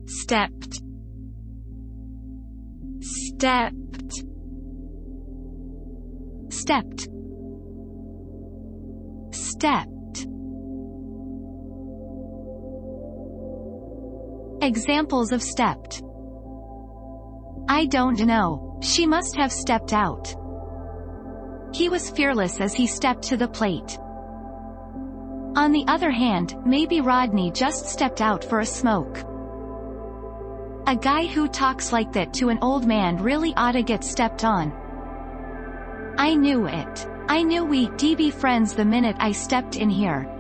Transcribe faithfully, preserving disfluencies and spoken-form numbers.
stepped, stepped, stepped, stepped. Examples of stepped. I don't know, she must have stepped out. He was fearless as he stepped to the plate. On the other hand, maybe Rodney just stepped out for a smoke. A guy who talks like that to an old man really oughta get stepped on. I knew it. I knew we'd be friends the minute I stepped in here.